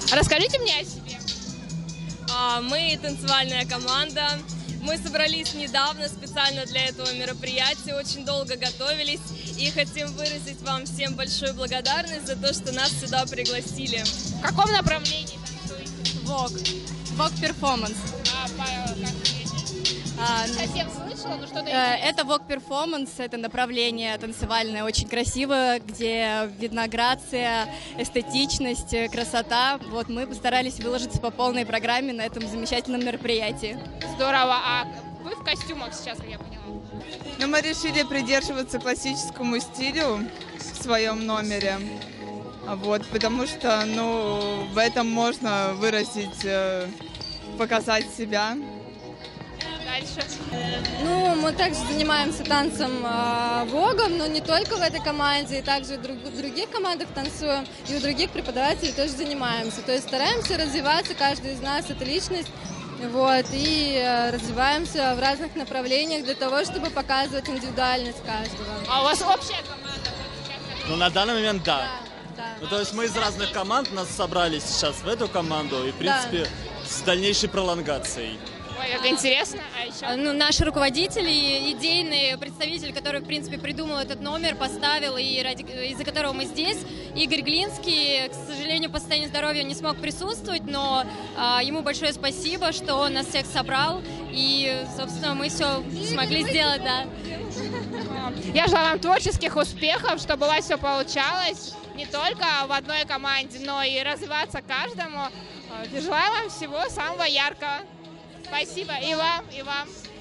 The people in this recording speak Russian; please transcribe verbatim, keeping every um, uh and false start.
Расскажите мне о себе. А, мы танцевальная команда. Мы собрались недавно специально для этого мероприятия, очень долго готовились и хотим выразить вам всем большую благодарность за то, что нас сюда пригласили. В каком направлении танцуете? Вог. Вог перформанс. А, по, как А, совсем слышала, но что-то э, это Вог перформанс, это направление танцевальное, очень красивое, где видна грация, эстетичность, красота. Вот мы постарались выложиться по полной программе на этом замечательном мероприятии. здорово. А вы в костюмах сейчас, как я поняла? Но мы решили придерживаться классическому стилю в своем номере, вот, потому что, ну, в этом можно выразить, э, показать себя. Дальше. Ну, мы также занимаемся танцем э, вогом, но не только в этой команде, и также в, друг, в других командах танцуем, и у других преподавателей тоже занимаемся. То есть стараемся развиваться, каждый из нас это личность, вот, и э, развиваемся в разных направлениях для того, чтобы показывать индивидуальность каждого. А у вас общая команда? Ну, на данный момент да. Да, Ну, то есть мы из разных команд, нас собрали сейчас в эту команду, и, в принципе, с дальнейшей пролонгацией. Ой, как интересно. А еще? Ну, наш руководитель и идейный представитель, который, в принципе, придумал этот номер, поставил, и ради, из-за которого мы здесь, Игорь Глинский, к сожалению, по состоянию здоровья не смог присутствовать, но а, ему большое спасибо, что он нас всех собрал, и, собственно, мы все смогли сделать, да. Я желаю вам творческих успехов, чтобы у вас все получалось не только в одной команде, но и развиваться каждому. Желаю вам всего самого яркого. Спасибо и вам, и вам.